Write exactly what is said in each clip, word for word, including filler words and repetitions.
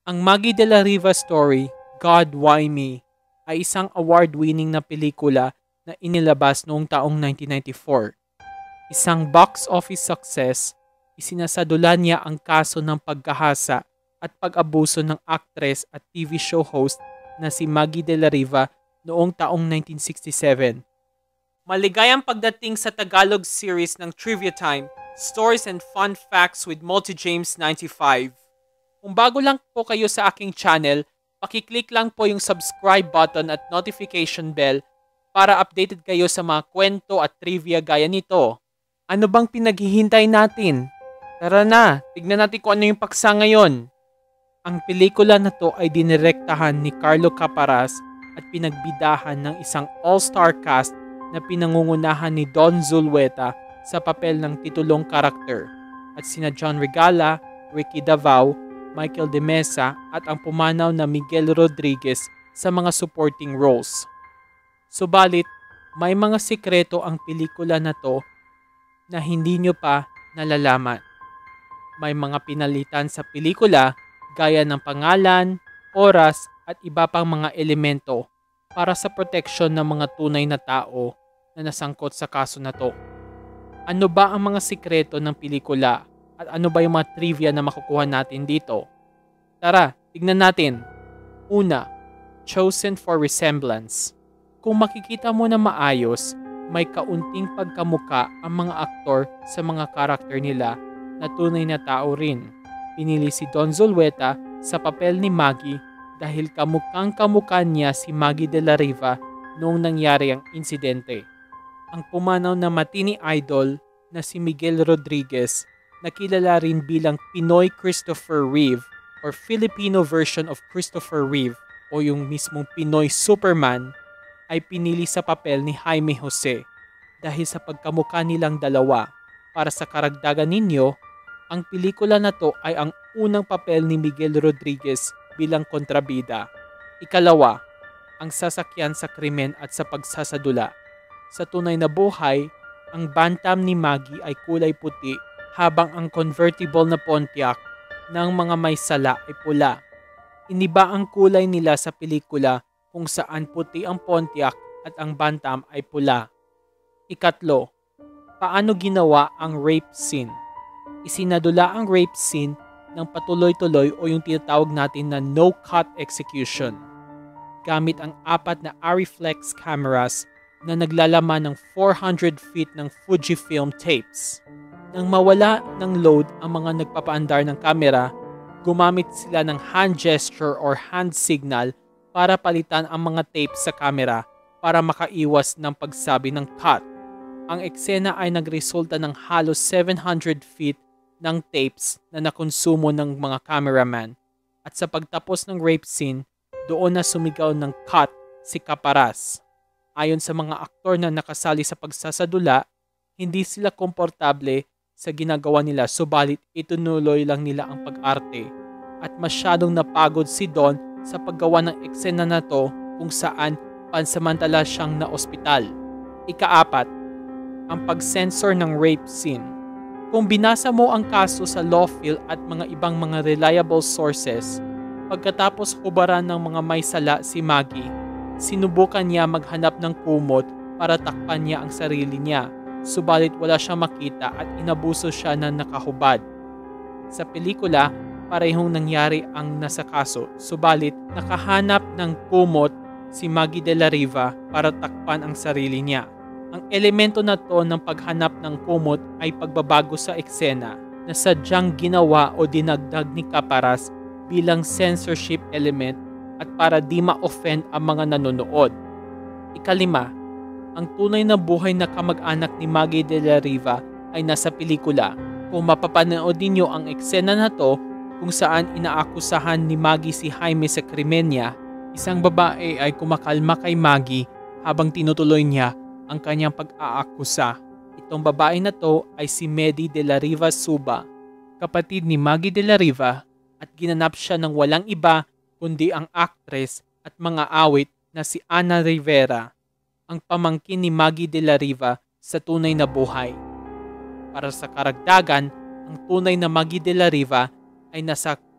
Ang Maggie de la Riva story, God Why Me, ay isang award-winning na pelikula na inilabas noong taong nineteen ninety-four. Isang box office success, isinasadula niya ang kaso ng pagkahasa at pag-abuso ng actress at T V show host na si Maggie de la Riva noong taong nineteen sixty-seven. Maligayang pagdating sa Tagalog series ng Trivia Time, Stories and Fun Facts with Multi James ninety-five. Kung bago lang po kayo sa aking channel, pakiclick lang po yung subscribe button at notification bell para updated kayo sa mga kwento at trivia gaya nito. Ano bang pinaghihintay natin? Tara na, tignan natin kung ano yung paksa ngayon. Ang pelikula na to ay dinirektahan ni Carlo Caparas at pinagbidahan ng isang all-star cast na pinangungunahan ni Don Zulueta sa papel ng titulong karakter at sina John Regala, Ricky Davao, Michael De Mesa at ang pumanaw na Miguel Rodriguez sa mga supporting roles. Subalit, may mga sikreto ang pelikula na to na hindi nyo pa nalalaman. May mga pinalitan sa pelikula gaya ng pangalan, oras at iba pang mga elemento para sa proteksyon ng mga tunay na tao na nasangkot sa kaso na to. Ano ba ang mga sikreto ng pelikula at ano ba yung mga trivia na makukuha natin dito? Tara, tignan natin. Una, chosen for resemblance. Kung makikita mo na maayos, may kaunting pagkamuka ang mga aktor sa mga karakter nila na tunay na tao rin. Pinili si Don Zulueta sa papel ni Maggie dahil kamukhang kamukha niya si Maggie de la Riva noong nangyari ang insidente. Ang pumanaw na matini idol na si Miguel Rodriguez na kilala rin bilang Pinoy Christopher Reeve or Filipino version of Christopher Reeve o yung mismong Pinoy Superman ay pinili sa papel ni Jaime Jose dahil sa pagkamukha nilang dalawa. Para sa karagdagan ninyo, ang pelikula na to ay ang unang papel ni Miguel Rodriguez bilang kontrabida. Ikalawa, ang sasakyan sa krimen at sa pagsasadula. Sa tunay na buhay, ang Bantam ni Maggie ay kulay puti habang ang convertible na Pontiac ng mga may sala ay pula. Iniba ang kulay nila sa pelikula kung saan puti ang Pontiac at ang Bantam ay pula. Ikatlo, paano ginawa ang rape scene? Isinadula ang rape scene ng patuloy-tuloy o yung tinatawag natin na no-cut execution gamit ang apat na Arriflex cameras na naglalaman ng four hundred feet ng Fujifilm tapes. Nang mawala ng load ang mga nagpapaandar ng kamera, gumamit sila ng hand gesture or hand signal para palitan ang mga tapes sa kamera para makaiwas ng pagsabi ng cut. Ang eksena ay nagresulta ng halos seven hundred feet ng tapes na nakonsumo ng mga cameraman. At sa pagtapos ng rape scene, doon na sumigaw ng cut si Caparas. Ayon sa mga aktor na nakasali sa pagsasadula, hindi sila komportable sa ginagawa nila subalit itunuloy lang nila ang pag-arte at masyadong napagod si Don sa paggawa ng eksena na to kung saan pansamantala siyang na-ospital. Ikaapat, ang pag-censor ng rape scene. Kung binasa mo ang kaso sa Lawful at mga ibang mga reliable sources, pagkatapos hubaran ng mga may sala si Maggie, sinubukan niya maghanap ng kumot para takpan niya ang sarili niya. Subalit wala siyang makita at inabuso siya na nakahubad. Sa pelikula, parehong nangyari ang nasa kaso. Subalit nakahanap ng kumot si Maggie de la Riva para takpan ang sarili niya. Ang elemento na to ng paghanap ng kumot ay pagbabago sa eksena na sadyang ginawa o dinagdag ni Caparas bilang censorship element at para di ma-offend ang mga nanonood. Ikalima, ang tunay na buhay na kamag-anak ni Maggie de la Riva ay nasa pelikula. Kung mapapanood ninyo ang eksena na to kung saan inaakusahan ni Maggie si Jaime sa krimen niya, isang babae ay kumakalma kay Maggie habang tinutuloy niya ang kanyang pag-aakusa. Itong babae na to ay si Medi de la Riva Suba, kapatid ni Maggie de la Riva at ginanap siya ng walang iba kundi ang actress at mga awit na si Ana Rivera, ang pamangkin ni Maggie de la Riva sa tunay na buhay. Para sa karagdagan, ang tunay na Maggie de la Riva ay nasa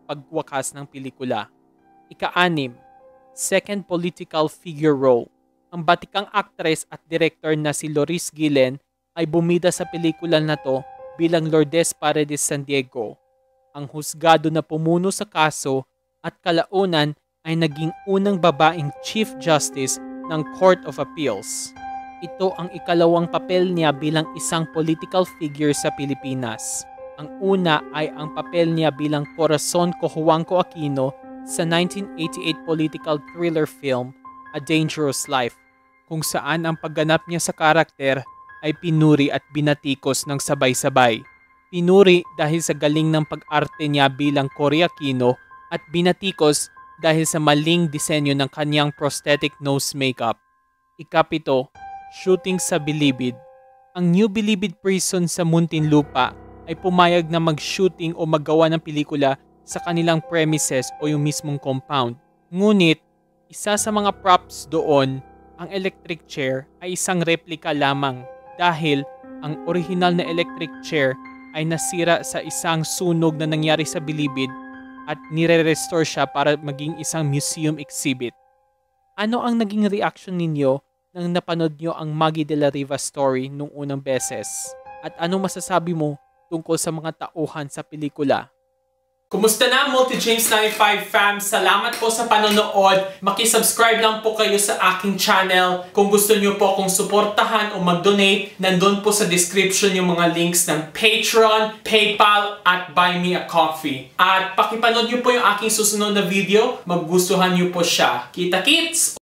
pagwakas ng pelikula. Ika-anim, second political figure role. Ang batikang aktres at director na si Loris Guillen ay bumida sa pelikula na to bilang Lourdes Paredes San Diego, ang husgado na pumuno sa kaso at kalaunan ay naging unang babaeng Chief Justice ng Court of Appeals. Ito ang ikalawang papel niya bilang isang political figure sa Pilipinas. Ang una ay ang papel niya bilang Corazon Cojuangco Aquino sa nineteen eighty-eight political thriller film A Dangerous Life, kung saan ang pagganap niya sa karakter ay pinuri at binatikos ng sabay-sabay. Pinuri dahil sa galing ng pag-arte niya bilang Cory Aquino at binatikos dahil sa maling disenyo ng kanyang prosthetic nose makeup. Ikapito, shooting sa Bilibid. Ang New Bilibid Prison sa Muntinlupa ay pumayag na mag-shooting o maggawa ng pelikula sa kanilang premises o yung mismong compound. Ngunit, isa sa mga props doon, ang electric chair ay isang replika lamang dahil ang original na electric chair ay nasira sa isang sunog na nangyari sa Bilibid at nire-restore siya para maging isang museum exhibit. Ano ang naging reaction ninyo nang napanood nyo ang Maggie de la Riva story nung unang beses? At anong masasabi mo tungkol sa mga tauhan sa pelikula? Kumusta na, Multi-James ninety-five fam? Salamat po sa panonood. Makisubscribe lang po kayo sa aking channel. Kung gusto nyo po akong suportahan o mag-donate, nandun po sa description yung mga links ng Patreon, PayPal, at Buy Me a Coffee. At pakipanood nyo po yung aking susunod na video. Magustuhan nyo po siya. Kita-kits!